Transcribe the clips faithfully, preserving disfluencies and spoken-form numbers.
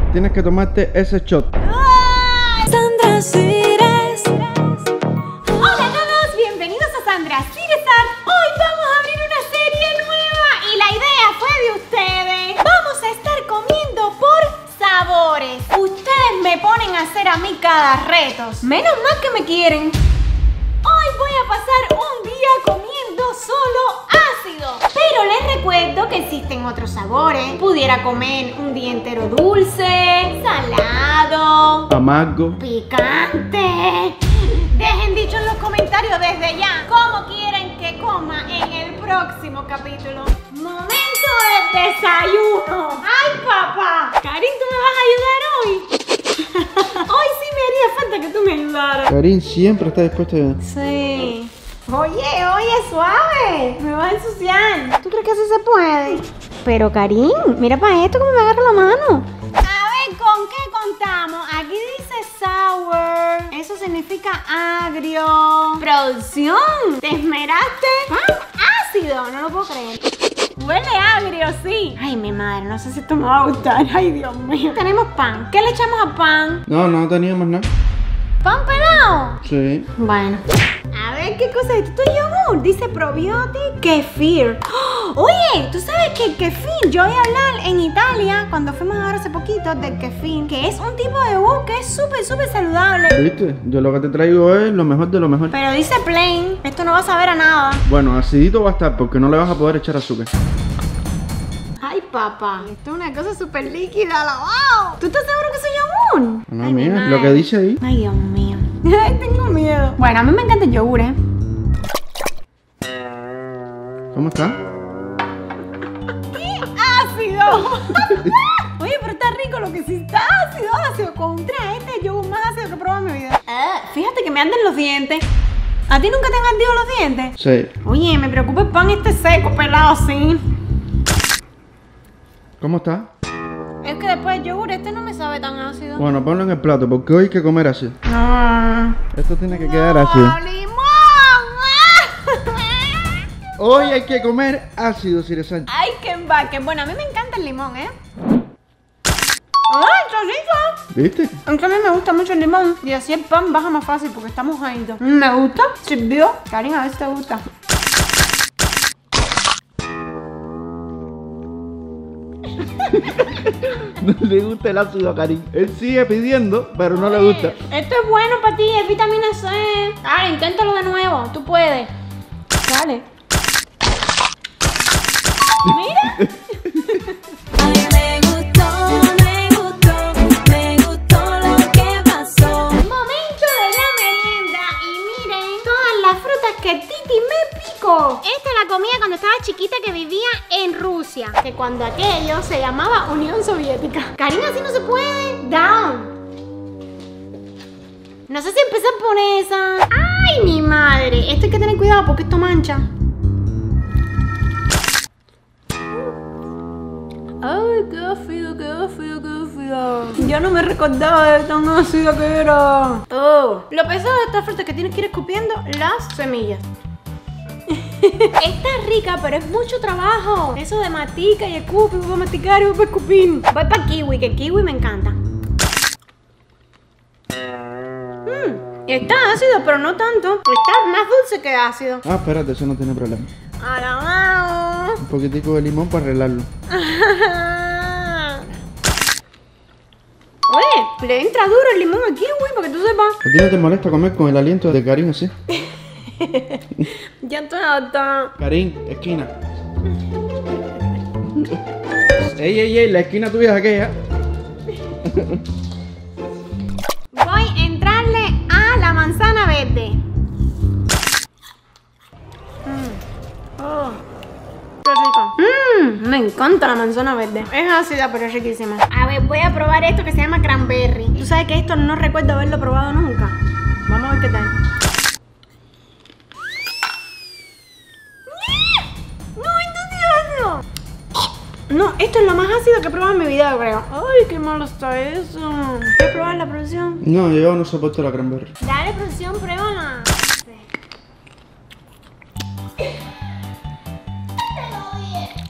tienes que tomarte ese shot. Sandra Cires. Hola a todos, bienvenidos a Sandra Cires Art. Hoy vamos a abrir una serie nueva y la idea fue de ustedes. Vamos a estar comiendo por sabores. Ustedes me ponen a hacer a mí cada retos. Menos mal que me quieren. Hoy voy a pasar un día comiendo solo ácido. Pero les recuerdo que existen otros sabores. Pudiera comer un día entero dulce, salado, Amargo, picante. Dejen dicho en los comentarios desde ya cómo quieren que coma en el próximo capítulo. Momento del desayuno. ¡Ay, papá! Karin, ¿tú me vas a ayudar hoy? Hoy sí me haría falta que tú me ayudaras. Karin siempre está dispuesta a ayudar. Sí. Oye, oye, suave. Me vas a ensuciar. ¿Tú crees que así se puede? Pero, Karin, mira para esto cómo me agarra la mano. A ver, ¿con qué contamos? Aquí dice sour. Eso significa agrio. Producción. ¿Te esmeraste? Pan ácido. No lo puedo creer. Huele agrio, sí. Ay, mi madre, no sé si esto me va a gustar. Ay, Dios mío. Tenemos pan. ¿Qué le echamos a pan? No, no teníamos nada. ¿Pan pelado? Sí. Bueno. A ver, ¿qué cosa es esto? ¿Esto es yogur? Dice probiotic, kefir. ¡Oh! Oye, ¿tú sabes que el kefir? Yo voy a hablar en Italia, cuando fuimos ahora hace poquito, del kefir, que es un tipo de yogur que es súper, súper saludable. ¿Viste? Yo lo que te traigo es lo mejor de lo mejor. Pero dice plain. Esto no va a saber a nada. Bueno, acidito va a estar porque no le vas a poder echar azúcar. Ay, papá. Esto es una cosa súper líquida, la wow. ¿Tú estás seguro que es yogur? No, Ay, mi mira, madre. lo que dice ahí. Ay, Dios mío. Ay, tengo miedo. Bueno, a mí me encanta el yogur, ¿eh? ¿Cómo está? ¡Qué ácido! Oye, pero está rico, lo que sí está ácido, ácido. Contra este es el yogur más ácido que he probado en mi vida. Ah, fíjate que me arden los dientes. ¿A ti nunca te han ardido los dientes? Sí. Oye, me preocupa el pan este seco, pelado así. ¿Cómo está? Es que después el yogur este no me sabe tan ácido. Bueno, ponlo en el plato porque hoy hay que comer así. No. Esto tiene que quedar así. ¡Limón! Hoy hay que comer ácido, Cires Sánchez. ¡Ay, qué embaque! Bueno, a mí me encanta el limón, ¿eh? ¡Ay, está rico! ¿Viste? Aunque a mí me gusta mucho el limón y así el pan baja más fácil porque está mojadito. Me gusta, sirvió. Karin, a ver si te gusta. No le gusta el ácido a Karin. Él sigue pidiendo, pero no le gusta. Esto es bueno para ti, es vitamina C. Dale, inténtalo de nuevo, tú puedes. Dale. Mira. Ay, me gustó, me gustó, me gustó lo que pasó. Momento de la merienda y miren todas las frutas que Titi me picó. Esta la comía cuando estaba chiquita que vivía en Rusia, que cuando aquello se llamaba Unión Soviética. Karina, así no se puede. Down. No sé si empezar por esa. ¡Ay, mi madre! Esto hay que tener cuidado porque esto mancha. Ay, qué ácido, qué ácido, qué ácido. Ya no me recordaba de tan ácido que era. Oh. Lo pesado de esta fruta es que tienes que ir escupiendo las semillas. Está rica, pero es mucho trabajo. Eso de matica y escupe, voy a maticar y voy a escupir. Voy para kiwi, que el kiwi me encanta. Mm, está ácido, pero no tanto. Está más dulce que ácido. Ah, espérate, eso no tiene problema. Ahora Un poquitico de limón para arreglarlo. Oye, le entra duro el limón al kiwi para que tú sepas. ¿A ti no te molesta comer con el aliento de Karin así? Ya estoy harta. Karin, esquina. Ey, ey, ey, la esquina tuya es aquella. Voy a entrarle a la manzana verde. Mm. Oh, qué rico. Mmm, me encanta la manzana verde. Es ácida, pero es riquísima. A ver, voy a probar esto que se llama cranberry. Tú sabes que esto no recuerdo haberlo probado nunca. Vamos a ver qué tal. No, esto es lo más ácido que he probado en mi vida, creo. Ay, qué malo está eso. ¿Quieres probar la producción? No, yo no soporto la cranberry. Dale, producción, pruébala.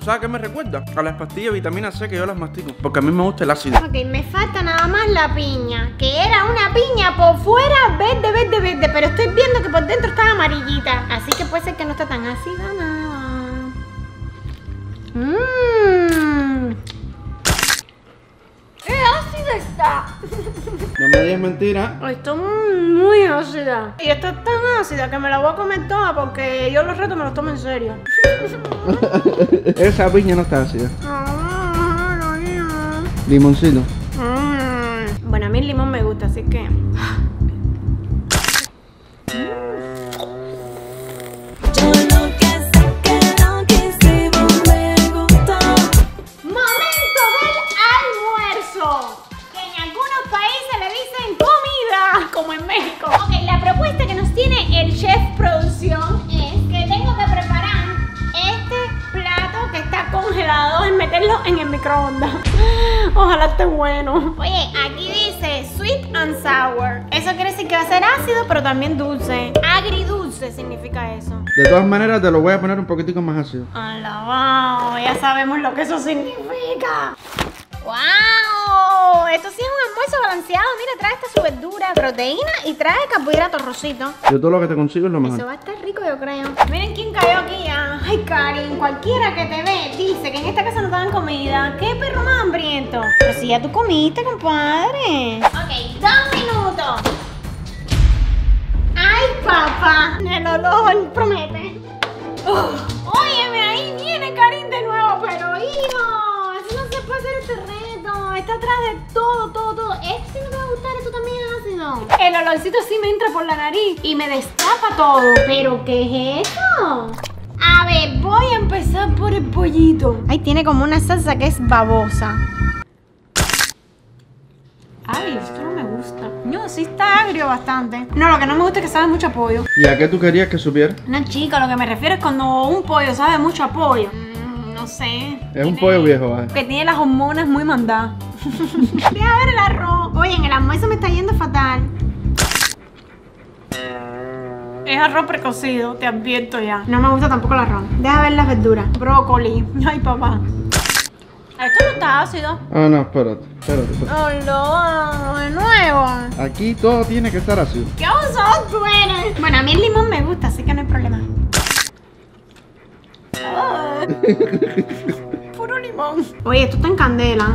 ¿Sabes qué me recuerda? A las pastillas de vitamina C que yo las mastico. Porque a mí me gusta el ácido. Ok, me falta nada más la piña. Que era una piña por fuera verde, verde, verde. Pero estoy viendo que por dentro está amarillita. Así que puede ser que no está tan ácida nada. Mmm. ¡Qué ácida está! No me digas mentira. Está muy, muy ácida. Y está tan ácida que me la voy a comer toda porque yo los retos me los tomo en serio. Esa piña no está ácida. Ah, no, no. Limoncito. Mm. Bueno, a mí el limón me gusta, así que... Yo lo que sé que lo que hicimos me gustó. ¡Momento del almuerzo! Que en algunos países le dicen comida, como en México. Ok, la propuesta que nos tiene el chef producción es que tengo que preparar este plato que está congelado y meterlo en el microondas. Ojalá esté bueno. Oye, aquí dice sweet and sour. Eso quiere decir que va a ser ácido, pero también dulce. Agridulce significa eso. De todas maneras, te lo voy a poner un poquitico más ácido. Alabao, ya sabemos lo que eso significa. ¡Wow! Esto sí es un almuerzo balanceado. Mira, trae esta su verdura, proteína y trae carbohidratos, Rosito. Yo todo lo que te consigo es lo mejor. Eso va a estar rico, yo creo. Miren quién cayó aquí ya. Ay, Karin, cualquiera que te ve dice que en esta casa no te dan comida. ¿Qué perro más hambriento? Pero si ya tú comiste, compadre. Ok, dos minutos. Ay, papá. El olor promete. Uh, óyeme, ahí viene Karin de nuevo, pero hijo, así no se puede hacer este reto. Está atrás de todo, todo, todo. Este sí no te va a gustar, esto también es ácido. El olorcito sí me entra por la nariz y me destapa todo. ¿Pero qué es eso? A ver, voy a empezar por el pollito. Ahí tiene como una salsa que es babosa. Ay, esto no me gusta. No, sí está agrio bastante. No, lo que no me gusta es que sabe mucho a pollo. ¿Y a qué tú querías que supiera? No, chica, lo que me refiero es cuando un pollo sabe mucho a pollo. Mm, no sé. Es un pollo viejo, ¿vale? Que tiene las hormonas muy mandadas. Deja ver el arroz. Oye, en el almuerzo me está yendo fatal. Es arroz precocido, te advierto ya. No me gusta tampoco el arroz. Deja ver las verduras. Brócoli. Ay, papá. Esto no está ácido. Ah, no, espérate, espérate, espérate. Oh, no, de nuevo. Aquí todo tiene que estar ácido. ¿Qué usado tú eres? Bueno, a mí el limón me gusta, así que no hay problema. Ah. Puro limón. Oye, esto está en candela.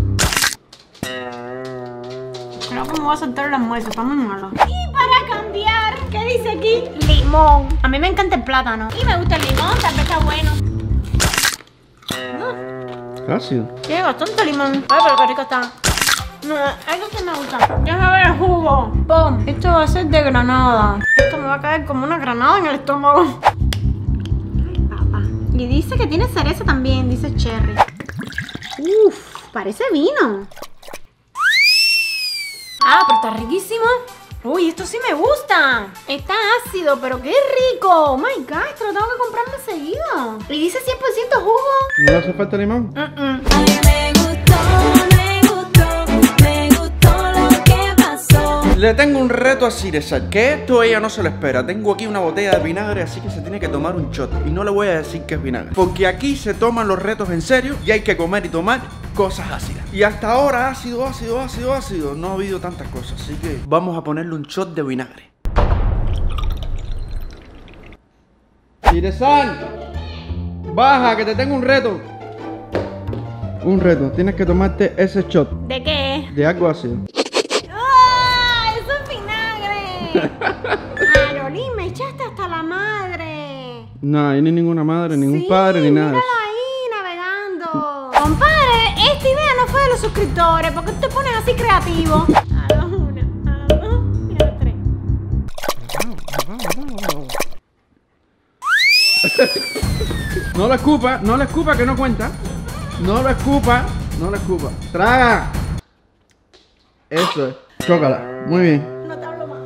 Creo que me voy a saltar el almuerzo, está muy malo. Y para cambiar, ¿qué dice aquí? Limón. A mí me encanta el plátano. Y me gusta el limón, tal vez está bueno. Ah. Ácido. Tiene bastante limón. Ay, pero qué rico está. No, eso sí me gusta. Deja ver el jugo. Pum. Esto va a ser de granada. Esto me va a caer como una granada en el estómago. Ay, papá. Y dice que tiene cereza también, dice cherry. Uf, parece vino. Ah, pero está riquísimo. Uy, esto sí me gusta. Está ácido, pero qué rico. Oh my God, esto lo tengo que comprar más seguido. Y dice cien por ciento jugo. ¿No le hace falta limón? Mm-mm. Ay, me gustó, me gustó, me gustó lo que pasó. Le tengo un reto a Ciresar, que esto ella no se lo espera. Tengo aquí una botella de vinagre, así que se tiene que tomar un shot. Y no le voy a decir que es vinagre, porque aquí se toman los retos en serio y hay que comer y tomar cosas ácidas. Y hasta ahora ácido, ácido, ácido, ácido no ha habido tantas cosas, así que vamos a ponerle un shot de vinagre. Ciresar, baja, que te tengo un reto. Un reto, tienes que tomarte ese shot ¿De qué? de algo ácido. ¡Ah! ¡Eso es vinagre! Carolín, me echaste hasta la madre. No, ahí ni ninguna madre, ningún Sí, padre, ni nada. míralo ahí navegando. Compadre, esta idea no fue de los suscriptores. ¿Por qué tú te pones así creativo? A la una, a la dos y a la tres. No lo escupa, no lo escupa, que no cuenta. No lo escupa, no lo escupa. ¡Traga! Eso es. Chócala. Muy bien. No te hablo más.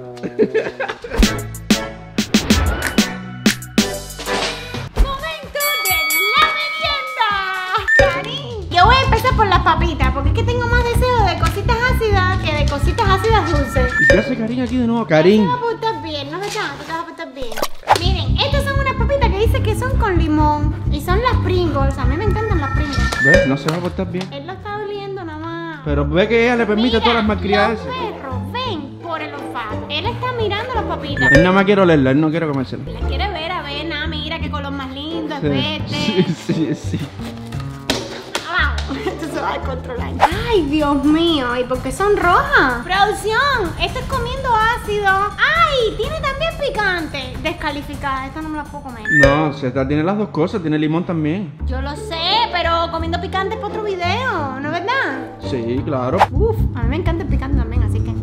¡Momento de la merienda! ¡Karin! Yo voy a empezar por las papitas, porque es que tengo más deseo de cositas ácidas que de cositas ácidas dulces. ¿Y qué hace Karin aquí de nuevo? Te Karin. vas a portar bien, ¿no verdad? Te vas a portar bien. Miren, estas son unas papitas que dice que son con limón y son son las Pringles. A mí me encantan las Pringles. ¿Ves? No se va a portar bien. Él lo está oliendo nada más. Pero ve que ella le permite Mira, todas las malcriadas. los perros ven por el olfato. Él está mirando las papitas. Él nada más quiere olerla, él no quiere comérsela. La quiere ver, a ver, nada, mira qué color más lindo, es Sí, verde. sí, sí, sí. Vamos, esto se va a controlar. Ay, Dios mío, ¿y por qué son rojas? Producción, esto es comiendo ácido. Ay, tiene también picante. Descalificada, esta no me la puedo comer. No, Z tiene las dos cosas, tiene limón también. Yo lo sé, pero comiendo picante es para otro video, ¿no es verdad? Sí, claro. Uf, a mí me encanta el picante también, así que...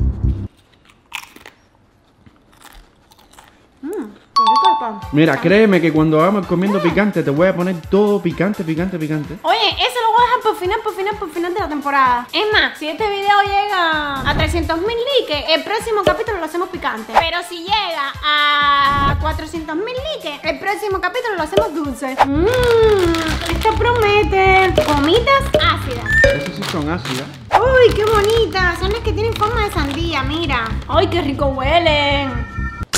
Mmm, qué rico el pan. Mira, créeme que cuando hagamos comiendo picante te voy a poner todo picante, picante, picante. Oye, eso lo voy a dejar por final, por final, por final de la temporada. Es más, si este video llega a trescientos mil likes, el próximo capítulo lo hacemos picante. Pero si llega a cuatrocientos mil likes, el próximo capítulo lo hacemos dulce. Mmm, esto promete. Gomitas ácidas. Esas sí son ácidas. Uy, qué bonitas. Son las que tienen forma de sandía, mira. Ay, qué rico huelen.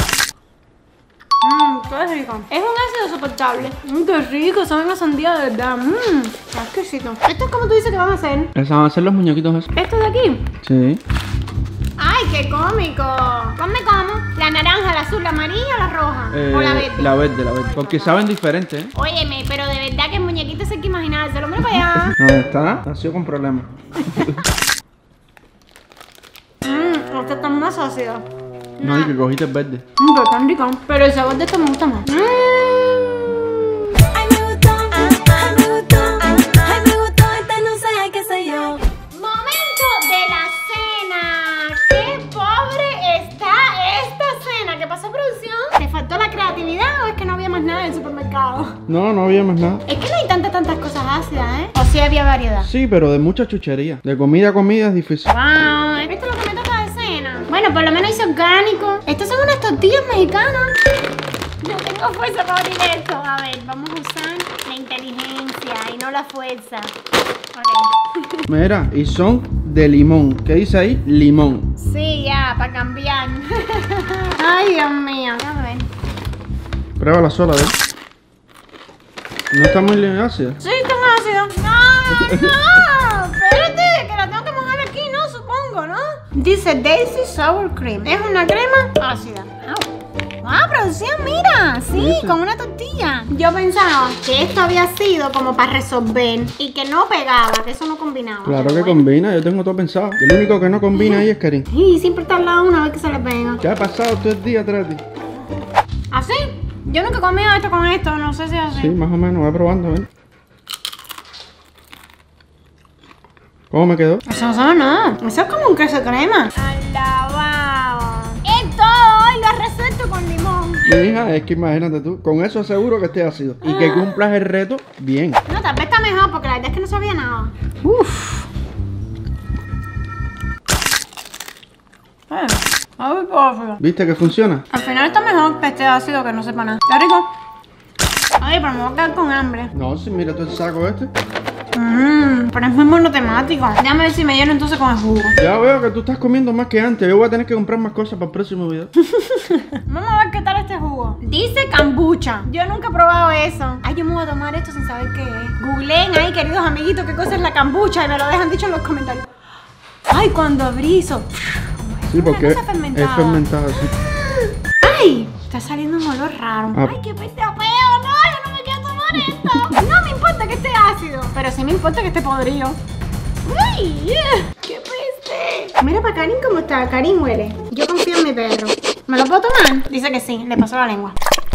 Mmm, qué rico. Es un ácido soportable. Mmm, qué rico, saben a sandía de verdad. Mmm, qué exquisito. Esto es como tú dices que van a hacer. Esas van a ser los muñequitos esos. Esto de aquí. Sí. Ay, qué cómico. Ponme como la naranja, la azul, la amarilla o la roja. Eh, o la verde. La verde, la verde. Porque saben diferente, ¿eh? Óyeme, pero de verdad que el muñequito se hay que imaginárselo. Mira para allá. No, está. Nació con problemas. Mmm, esta está más ácida. No, y que cogiste el verde. Mmm, pero tan rico. Pero el sabor de esto me gusta más. Mmm. Ay, me gustó, ay, me gustó, ay, me gustó, esta no sé qué sé yo. Momento de la cena. ¡Qué pobre está esta cena! ¿Qué pasó, producción? ¿Te faltó la creatividad o es que no había más nada en el supermercado? No, no había más nada. Es que no hay tantas, tantas cosas ácidas, ¿eh? O sí había variedad. Sí, pero de mucha chuchería. De comida a comida es difícil. Wow, ¿esto es lo que me toca de cena? Bueno, por lo menos hice orgánico. Estas son unas tortillas mexicanas. Yo tengo fuerza para abrir esto. A ver, vamos a usar la inteligencia y no la fuerza. Ok. Mira, y son de limón. ¿Qué dice ahí? Limón. Sí, ya, para cambiar. Ay, Dios mío. A ver. Pruébala sola, ¿ves? No está muy ácida. Sí, está ácido. No, no. Espérate, que la tengo que mojar aquí, ¿no? Supongo, ¿no? Dice Daisy Sour Cream. Es una crema ácida. Au. Ah, producción, mira, sí, ¿Viste? con una tortilla. Yo pensaba que esto había sido como para resolver y que no pegaba, que eso no combinaba. Claro Pero que bueno. combina, yo tengo todo pensado. Y el único que no combina ahí es Karim. Sí, siempre está al lado una vez que se le pega. ¿Qué ha pasado todo el día atrás de ti? ¿Así? Yo nunca he comido esto con esto, no sé si es así. Sí, más o menos, va probando, ¿ven? ¿Cómo me quedó? Eso no sabe nada. Eso es como un queso crema. Alabado. Esto hoy lo has resuelto con limón. Mi hija, es que imagínate tú, con eso aseguro que esté ácido. Y que cumplas el reto bien. No, tal vez está mejor porque la verdad es que no sabía nada. Uff. Eh, a ver, por ¿Viste que funciona? Al final está mejor que este ácido que no sepa nada. Está rico. Ay, pero me voy a quedar con hambre. No, si mira tú el saco este. Mmm, pero es muy monotemático. Déjame ver si me lleno entonces con el jugo. Ya veo que tú estás comiendo más que antes. Yo voy a tener que comprar más cosas para el próximo video. Vamos a ver qué tal este jugo. Dice kombucha. Yo nunca he probado eso. Ay, yo me voy a tomar esto sin saber qué es. Googleen ahí, queridos amiguitos, qué cosa es la kombucha y me lo dejan dicho en los comentarios. Ay, cuando abrí eso. Sí, porque cosa fermentada. es fermentada, sí. Ay, está saliendo un olor raro. Ah. Ay, qué peste feo. No, yo no me quiero tomar esto. No me importa que esté ácido, pero sí me importa que esté podrido. Uy, qué peste. Mira para Karim cómo está. Karim huele. Yo confío en mi perro. ¿Me lo puedo tomar? Dice que sí. Le pasó la lengua.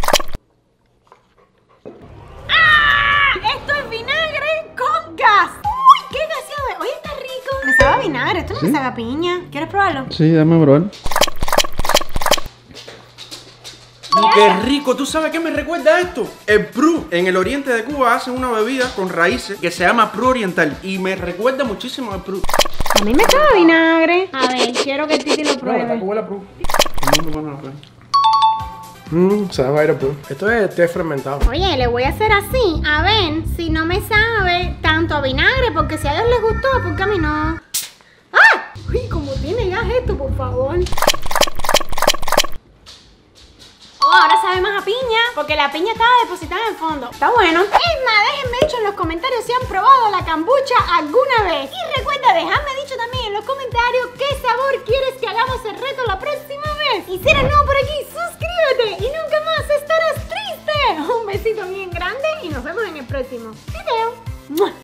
¡Ah! Esto es vinagre con gas. Uy, qué gaseado es. Oye, está rico. Me sabe a vinagre. Esto no ¿Sí? me sabe a piña. ¿Quieres probarlo? Sí, dame probar. ¡Qué rico! ¿Tú sabes qué me recuerda esto? El Pru. En el oriente de Cuba hacen una bebida con raíces que se llama Pru Oriental. Y me recuerda muchísimo al Pru. A mí me sabe a vinagre. A ver, quiero que Titi lo pruebe. huele a Pru. Mmm, sabe a Aeropro. Esto es té fermentado. Oye, le voy a hacer así, a ver si no me sabe tanto a vinagre, porque si a ellos les gustó, ¿por qué a mí no? ¡Ah! Uy, como tiene gas esto, por favor. Oh, ahora sabe más a piña, porque la piña estaba depositada en el fondo. Está bueno. Es más, déjenme dicho en los comentarios si han probado la kombucha alguna vez. Y recuerda dejarme dicho también en los comentarios qué sabor quieres que hagamos el reto la próxima vez. Y si eres nuevo por aquí, suscríbete y nunca más estarás triste. Un besito bien grande y nos vemos en el próximo video. ¡Mua!